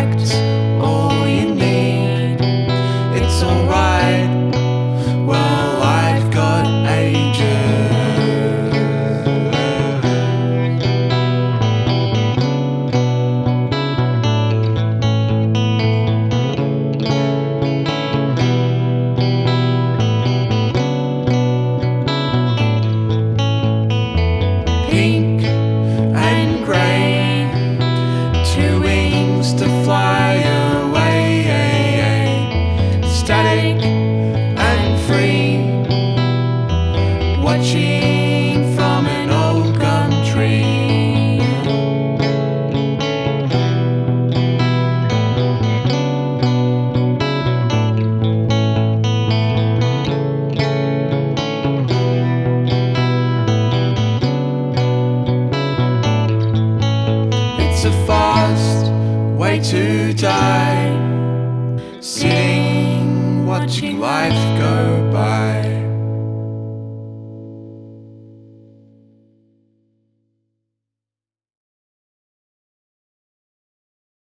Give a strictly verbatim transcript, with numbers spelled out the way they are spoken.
attract all you need. It's alright, well, I've got ages. Pink and grey, two wings to fly away, static and free, watching from an old gum tree. It's a fast way to die, sitting, watching life go